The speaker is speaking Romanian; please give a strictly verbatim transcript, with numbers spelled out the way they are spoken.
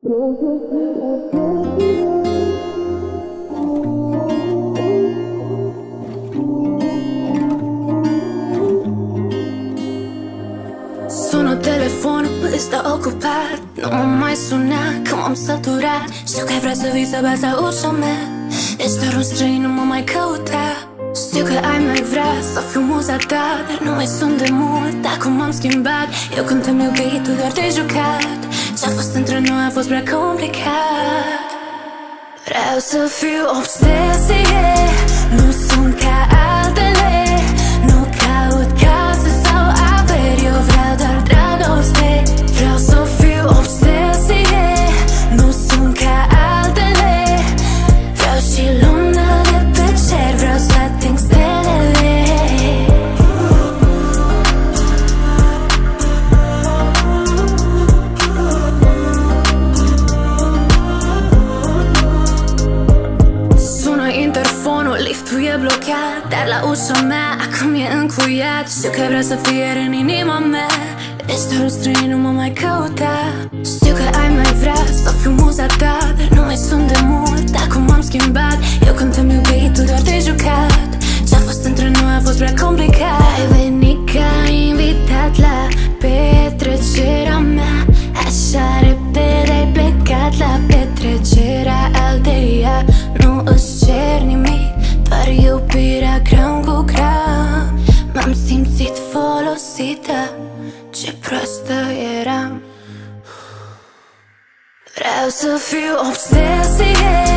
Sună telefonul, ăsta ocupat. Nu mă mai suna, că m-am săturat. Știu că ai vrea să vii să bați la ușa mea. Ești doar un străin, nu mă mai căuta. Știu că ai mai vrea să fiu muza ta, dar nu mai sunt de mult, acum m-am schimbat. Eu când te-am iubit, tu doar te-ai jucat. Ce-a fost între noi a fost prea complicat. Vreau să fiu obsesie, nu sunt ca altele. Nu caut case sau averi, eu vreau doar dragoste. Vreau să fiu obsesie, nu sunt ca altele. Vreau și luna de pe cer, vreau să ating stelele. Sună interfonul, liftul e blocat, dar la ușa mea acum e încuiat. Știu că vrea să fie în inima mea. Ești doar un străin, nu mă mai căuta. Știu că ai mai vrea să fiu muza ta, dar nu mai sunt de mult, acum m-am schimbat. Eu când te-am iubit, tu doar te-ai jucat. Ce-a fost între noi a fost prea complicat. Ai venit ca invitat la petrecerea mea. Așa repede ai plecat la petrecerea alteia. Nu îți cer nimic, doar iubirea gram cu gram. M-am simțit folosită, ce proastă eram. Vreau să fiu obsesie,